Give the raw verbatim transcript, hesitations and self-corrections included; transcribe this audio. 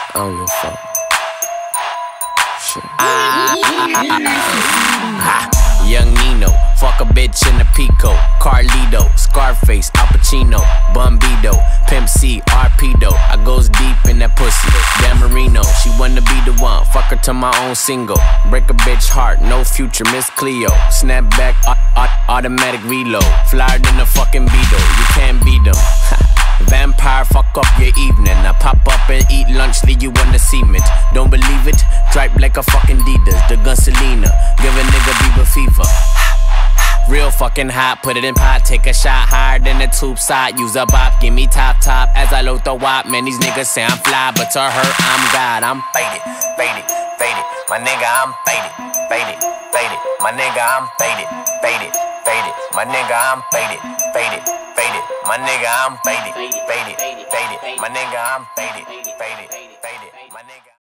I don't give a fuck. Shit. Ha, young Nino, fuck a bitch in a Pico. Carlito, Scarface, Al Pacino, Bumbido, Pimp C, Arpedo. I goes deep in that pussy. Dan Marino, she wanna be the one. Fuck her to my own single. Break a bitch heart, no future, Miss Cleo. Snap back, automatic reload. Flyer than a fucking Beetle, you can't beat them. Vampire, fuck up your evening. I pop up and eat lunch, leave you on the cement. Don't believe it? Dripe like a fucking Adidas. The gun Selena, give a nigga Bieber fever. Real fucking hot, put it in pot, take a shot higher than the tube side. Use a bop, give me top top as I load the wop. Man, these niggas say I'm fly, but to her I'm God. I'm faded, faded, faded. My nigga, I'm faded, faded, faded. My nigga, I'm faded, faded, faded. My nigga, I'm faded, faded, faded. My nigga, I'm faded, faded, faded. My nigga, I'm faded, faded, faded. My nigga.